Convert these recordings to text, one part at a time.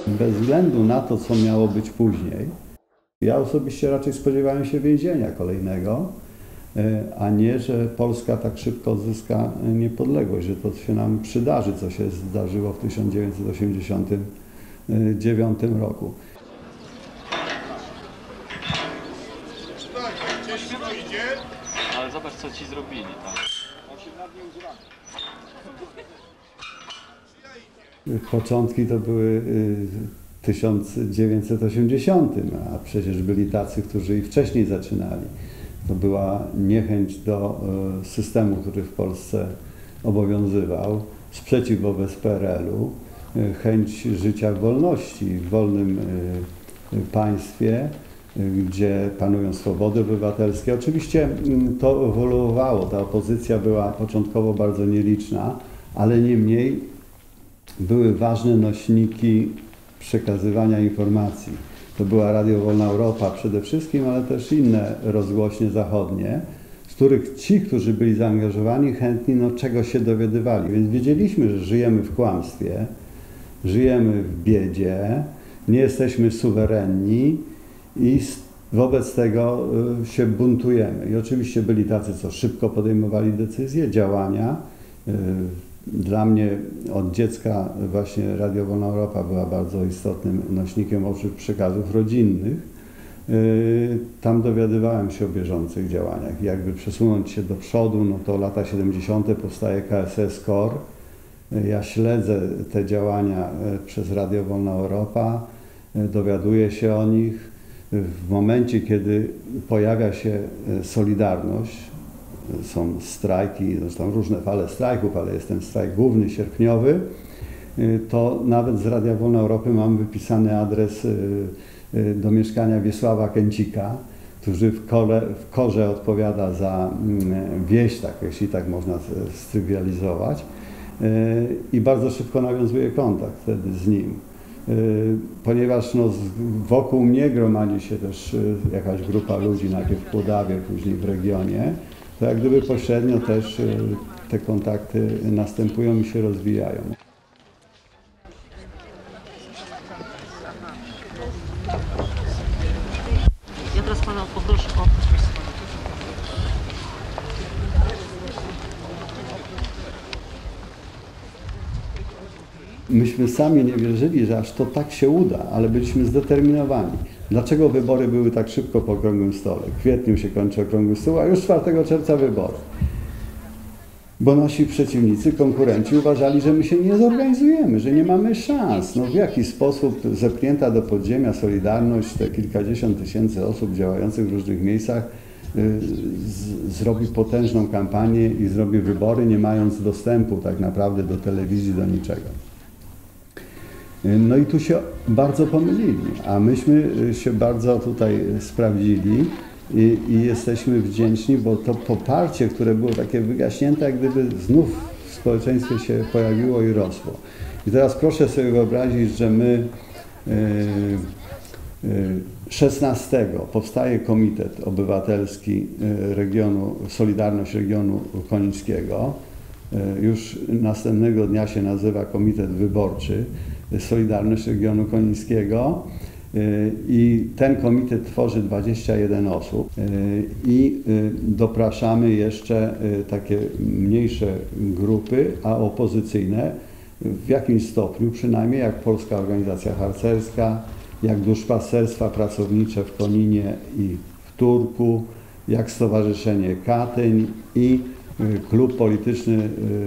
Bez względu na to, co miało być później, ja osobiście raczej spodziewałem się więzienia kolejnego, a nie, że Polska tak szybko odzyska niepodległość, że to się nam przydarzy, co się zdarzyło w 1989 roku. Ale zobacz, co ci zrobili tam. Początki to były w 1980, a przecież byli tacy, którzy i wcześniej zaczynali. To była niechęć do systemu, który w Polsce obowiązywał, sprzeciw wobec PRL-u, chęć życia w wolności, w wolnym państwie, gdzie panują swobody obywatelskie. Oczywiście to ewoluowało, ta opozycja była początkowo bardzo nieliczna, ale niemniej były ważne nośniki przekazywania informacji. To była Radio Wolna Europa przede wszystkim, ale też inne rozgłośnie zachodnie, z których ci, którzy byli zaangażowani, chętni czegoś się dowiadywali. Więc wiedzieliśmy, że żyjemy w kłamstwie, żyjemy w biedzie, nie jesteśmy suwerenni i wobec tego się buntujemy. I oczywiście byli tacy, co szybko podejmowali decyzje, działania. Dla mnie od dziecka właśnie Radio Wolna Europa była bardzo istotnym nośnikiem przekazów rodzinnych. Tam dowiadywałem się o bieżących działaniach. Jakby przesunąć się do przodu, to lata 70. powstaje KSS KOR. Ja śledzę te działania przez Radio Wolna Europa, dowiaduję się o nich. W momencie, kiedy pojawia się Solidarność, są strajki, zresztą różne fale strajków, ale jest ten strajk główny, sierpniowy, to nawet z Radia Wolna Europy mam wypisany adres do mieszkania Wiesława Kęcika, który w KOR-ze odpowiada za wieś, tak, jeśli tak można strywializować, i bardzo szybko nawiązuje kontakt wtedy z nim. Ponieważ wokół mnie gromadzi się też jakaś grupa ludzi, najpierw w Puławie, później w regionie, to jak gdyby pośrednio też te kontakty następują i się rozwijają. Ja teraz pana poproszę o... Myśmy sami nie wierzyli, że aż to tak się uda, ale byliśmy zdeterminowani. Dlaczego wybory były tak szybko po okrągłym stole? W kwietniu się kończy okrągły stół, a już 4 czerwca wybory. Bo nasi przeciwnicy, konkurenci uważali, że my się nie zorganizujemy, że nie mamy szans. W jaki sposób zepchnięta do podziemia Solidarność, te kilkadziesiąt tysięcy osób działających w różnych miejscach zrobi potężną kampanię i zrobi wybory, nie mając dostępu tak naprawdę do telewizji, do niczego. I tu się bardzo pomylili, a myśmy się bardzo tutaj sprawdzili i jesteśmy wdzięczni, bo to poparcie, które było takie wygaśnięte, jak gdyby znów w społeczeństwie się pojawiło i rosło. I teraz proszę sobie wyobrazić, że my 16 powstaje Komitet Obywatelski regionu, Solidarność Regionu Konińskiego. Już następnego dnia się nazywa Komitet Wyborczy Solidarność Regionu Konińskiego i ten komitet tworzy 21 osób i dopraszamy jeszcze takie mniejsze grupy, a opozycyjne w jakimś stopniu, przynajmniej jak Polska Organizacja Harcerska, jak Duszpasterstwa Pracownicze w Koninie i w Turku, jak Stowarzyszenie Katyń i klub polityczny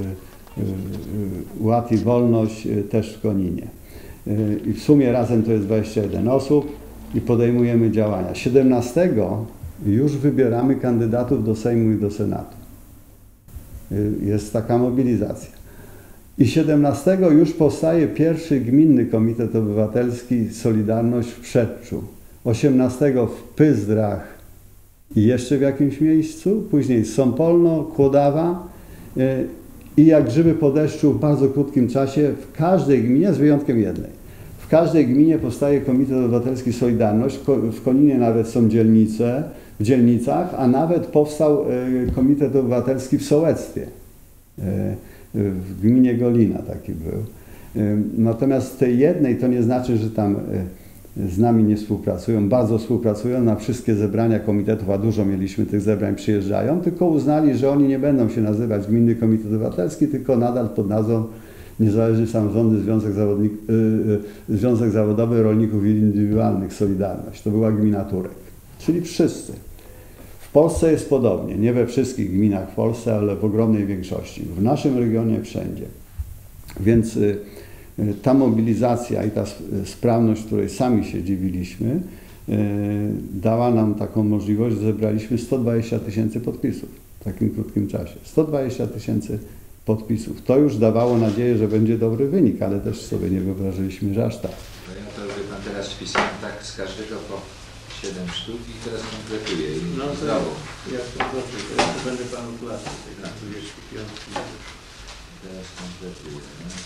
Ład i Wolność też w Koninie. I w sumie razem to jest 21 osób i podejmujemy działania. 17 już wybieramy kandydatów do Sejmu i do Senatu. Jest taka mobilizacja. I 17 już powstaje pierwszy Gminny Komitet Obywatelski Solidarność w Przedczu. 18 w Pyzdrach i jeszcze w jakimś miejscu, później Sąpolno, Kłodawa i jak grzyby po deszczu w bardzo krótkim czasie w każdej gminie, z wyjątkiem jednej, w każdej gminie powstaje Komitet Obywatelski Solidarność, w Koninie nawet są dzielnice, w dzielnicach, a nawet powstał Komitet Obywatelski w sołectwie, w gminie Golina taki był. Natomiast tej jednej to nie znaczy, że tam z nami nie współpracują, bardzo współpracują na wszystkie zebrania komitetów, a dużo mieliśmy tych zebrań, przyjeżdżają, tylko uznali, że oni nie będą się nazywać Gminny Komitet Obywatelski, tylko nadal pod nazwą Niezależny Samorządny Związek Zawodowy Rolników Indywidualnych Solidarność. To była gmina Turek, czyli wszyscy. W Polsce jest podobnie, nie we wszystkich gminach w Polsce, ale w ogromnej większości. W naszym regionie wszędzie. Więc ta mobilizacja i ta sprawność, której sami się dziwiliśmy, dała nam taką możliwość, że zebraliśmy 120 000 podpisów w takim krótkim czasie. 120 000 podpisów. To już dawało nadzieję, że będzie dobry wynik, ale też sobie nie wyobrażyliśmy, że aż tak. Ja to wie pan teraz wpisałem tak z każdego po 7 sztuk i teraz kompletuję. No to ja to dobrze, to będę panu klasy tej na 25. Teraz kompletuję.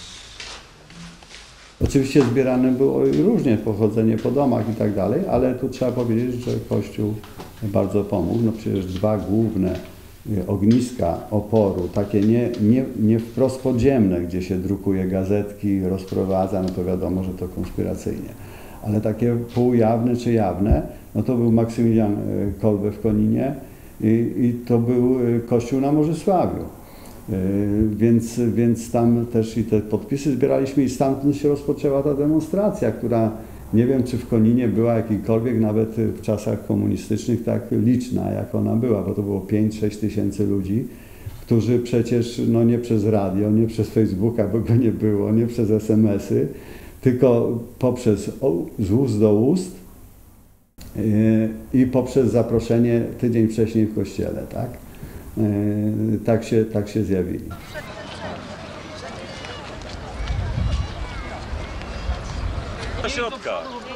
Oczywiście zbierane było różnie, pochodzenie po domach i tak dalej, ale tu trzeba powiedzieć, że Kościół bardzo pomógł. No przecież dwa główne ogniska oporu, takie nie wprost podziemne, gdzie się drukuje gazetki, rozprowadza, no to wiadomo, że to konspiracyjnie. Ale takie półjawne czy jawne, no to był Maksymilian Kolbe w Koninie i to był Kościół na Morzysławiu. Więc tam też i te podpisy zbieraliśmy i stamtąd się rozpoczęła ta demonstracja, która nie wiem, czy w Koninie była jakikolwiek, nawet w czasach komunistycznych, tak liczna, jak ona była, bo to było 5-6 tysięcy ludzi, którzy przecież no nie przez radio, nie przez Facebooka, bo go nie było, nie przez SMS-y, tylko poprzez z ust do ust i poprzez zaproszenie tydzień wcześniej w kościele, tak? Tak się zjawili. Do środka.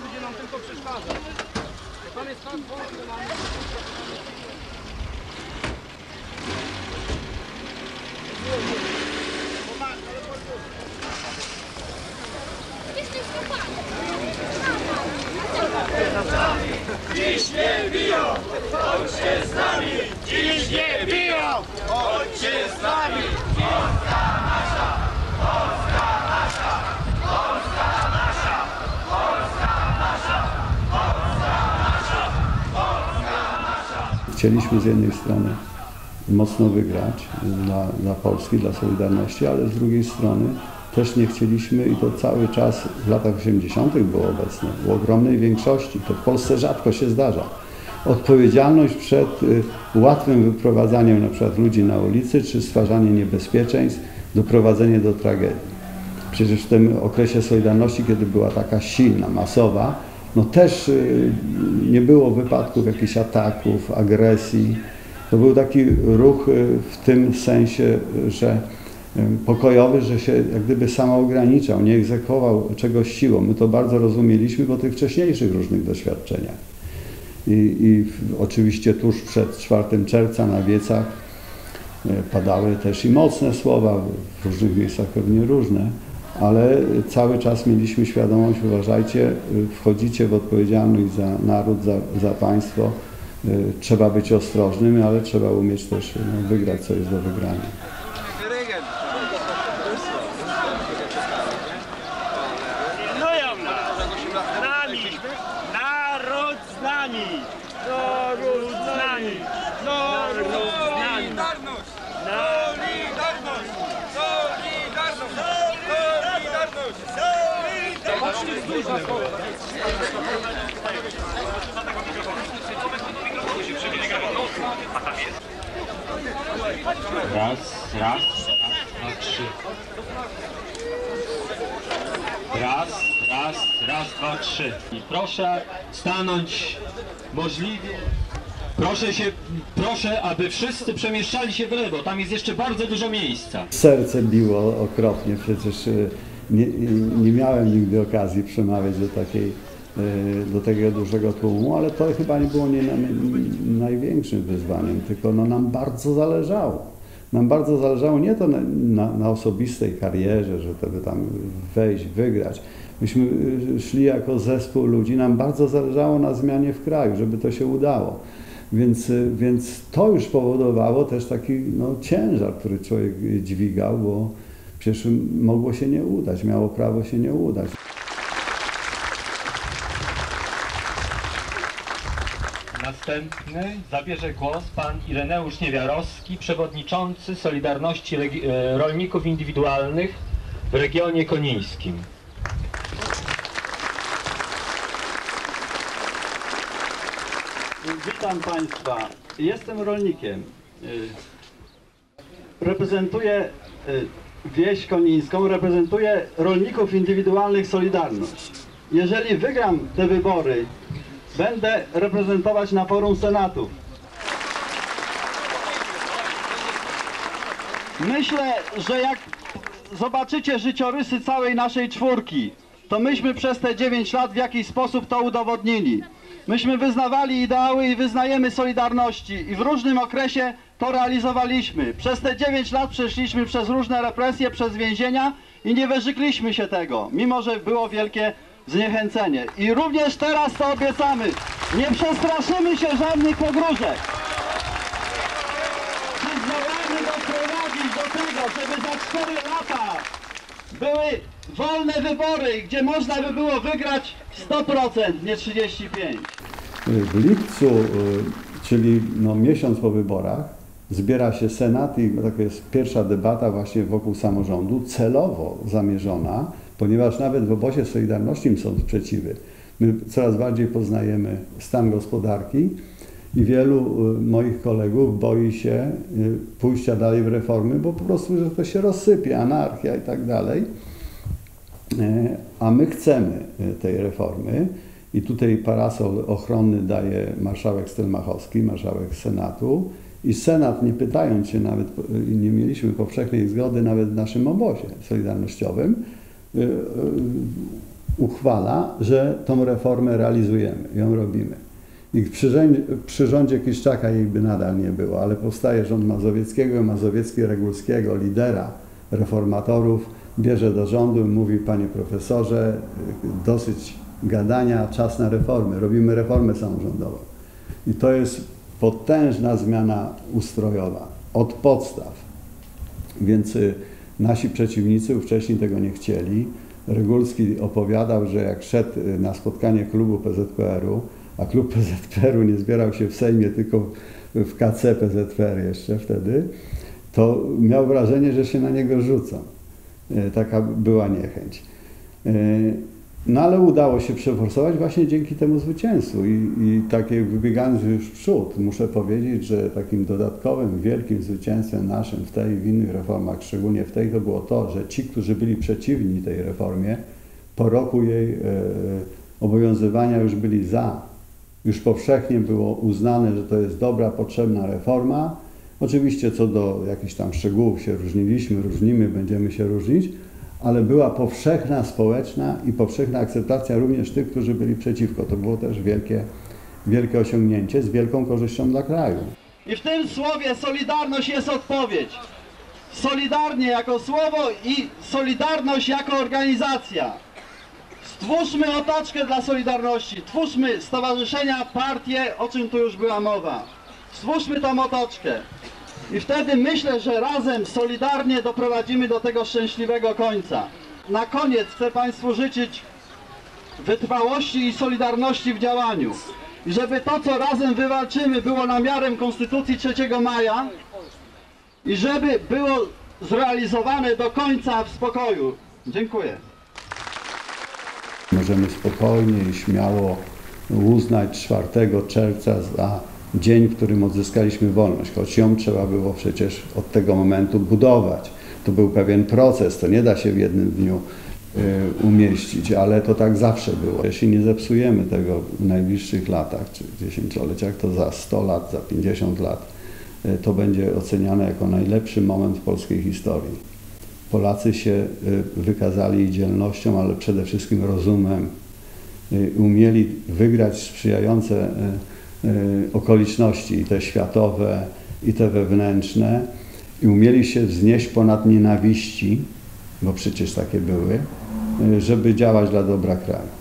Dziś nie biją, chodźcie z nami! Dziś nie biją, chodźcie z nami! Polska nasza! Polska nasza! Polska nasza! Polska nasza! Polska nasza! Polska nasza! Chcieliśmy z jednej strony mocno wygrać dla Polski, dla Solidarności, ale z drugiej strony też nie chcieliśmy, i to cały czas w latach 80. było obecne, w ogromnej większości, to w Polsce rzadko się zdarza, odpowiedzialność przed łatwym wyprowadzaniem na przykład ludzi na ulicy, czy stwarzanie niebezpieczeństw, doprowadzenie do tragedii. Przecież w tym okresie Solidarności, kiedy była taka silna, masowa, no też nie było wypadków jakichś ataków, agresji. To był taki ruch w tym sensie, że pokojowy, że się jak gdyby samoograniczał, nie egzekwował czegoś siłą. My to bardzo rozumieliśmy po tych wcześniejszych różnych doświadczeniach. I oczywiście tuż przed 4 czerwca na wiecach padały też i mocne słowa, w różnych miejscach pewnie różne, ale cały czas mieliśmy świadomość, uważajcie, wchodzicie w odpowiedzialność za naród, za państwo, trzeba być ostrożnym, ale trzeba umieć też wygrać, co jest do wygrania. No jomna! Z nami! Naród z nami! Naród z nami! Naród z nami! Solidarność! Solidarność! Solidarność! Raz, dwa, trzy. Raz, dwa, trzy. I proszę stanąć możliwie. Proszę, aby wszyscy przemieszczali się w lewo. Tam jest jeszcze bardzo dużo miejsca. Serce biło okropnie, przecież nie miałem nigdy okazji przemawiać do takiego dużego tłumu, ale to chyba nie było największym wyzwaniem, tylko no nam bardzo zależało. Nam bardzo zależało nie to na osobistej karierze, że to by tam wejść, wygrać. Myśmy szli jako zespół ludzi, nam bardzo zależało na zmianie w kraju, żeby to się udało. Więc to już powodowało też taki ciężar, który człowiek dźwigał, Przecież mogło się nie udać, miało prawo się nie udać. Następny zabierze głos pan Ireneusz Niewiarowski, przewodniczący Solidarności Rolników Indywidualnych w regionie konińskim. Witam Państwa. Jestem rolnikiem. Reprezentuję wieś konińską, reprezentuję rolników indywidualnych Solidarność. Jeżeli wygram te wybory, będę reprezentować na forum Senatu. Myślę, że jak zobaczycie życiorysy całej naszej czwórki, to myśmy przez te 9 lat w jakiś sposób to udowodnili. Myśmy wyznawali ideały i wyznajemy Solidarności i w różnym okresie to realizowaliśmy. Przez te 9 lat przeszliśmy przez różne represje, przez więzienia i nie wyrzekliśmy się tego, mimo że było wielkie zniechęcenie. I również teraz to obiecamy. Nie przestraszymy się żadnych pogróżek. Zdołamy doprowadzić do tego, żeby za 4 lata były wolne wybory, gdzie można by było wygrać 100%, nie 35%. W lipcu, czyli miesiąc po wyborach, zbiera się Senat i taka jest pierwsza debata właśnie wokół samorządu, celowo zamierzona, ponieważ nawet w obozie Solidarności są sprzeciwy. My coraz bardziej poznajemy stan gospodarki i wielu moich kolegów boi się pójścia dalej w reformy, bo po prostu, że to się rozsypie, anarchia i tak dalej. A my chcemy tej reformy i tutaj parasol ochronny daje marszałek Stelmachowski, marszałek Senatu i Senat, nie pytając się nawet, nie mieliśmy powszechnej zgody nawet w naszym obozie solidarnościowym, uchwala, że tą reformę realizujemy, ją robimy. I przy rządzie Kiszczaka jej by nadal nie było, ale powstaje rząd Mazowieckiego, Mazowiecki-Regulskiego, lidera reformatorów, bierze do rządu i mówi: panie profesorze, dosyć gadania, czas na reformy, robimy reformę samorządową. I to jest potężna zmiana ustrojowa, od podstaw. Więc nasi przeciwnicy wcześniej tego nie chcieli. Regulski opowiadał, że jak szedł na spotkanie klubu PZPR-u, a klub PZPR-u nie zbierał się w Sejmie, tylko w KC PZPR jeszcze wtedy, to miał wrażenie, że się na niego rzucą. Taka była niechęć. No ale udało się przeforsować właśnie dzięki temu zwycięstwu i takie wybiegając już w przód, muszę powiedzieć, że takim dodatkowym, wielkim zwycięstwem naszym w tej i w innych reformach, szczególnie w tej, to było to, że ci, którzy byli przeciwni tej reformie, po roku jej obowiązywania już byli za. Już powszechnie było uznane, że to jest dobra, potrzebna reforma. Oczywiście co do jakichś tam szczegółów się różniliśmy, różnimy, będziemy się różnić, ale była powszechna, społeczna i powszechna akceptacja również tych, którzy byli przeciwko. To było też wielkie osiągnięcie z wielką korzyścią dla kraju. I w tym słowie Solidarność jest odpowiedź. Solidarnie jako słowo i Solidarność jako organizacja. Stwórzmy otoczkę dla Solidarności, twórzmy stowarzyszenia, partie, o czym tu już była mowa. Stwórzmy tą otoczkę. I wtedy myślę, że razem, solidarnie doprowadzimy do tego szczęśliwego końca. Na koniec chcę Państwu życzyć wytrwałości i solidarności w działaniu. I żeby to, co razem wywalczymy, było na miarę Konstytucji 3 maja i żeby było zrealizowane do końca w spokoju. Dziękuję. Możemy spokojnie i śmiało uznać 4 czerwca za dzień, w którym odzyskaliśmy wolność, choć ją trzeba było przecież od tego momentu budować. To był pewien proces, to nie da się w jednym dniu umieścić, ale to tak zawsze było. Jeśli nie zepsujemy tego w najbliższych latach, czy dziesięcioleciach, to za 100 lat, za 50 lat to będzie oceniane jako najlepszy moment w polskiej historii. Polacy się wykazali dzielnością, ale przede wszystkim rozumem. Umieli wygrać sprzyjające okoliczności, i te światowe, i te wewnętrzne, i umieli się wznieść ponad nienawiści, bo przecież takie były, żeby działać dla dobra kraju.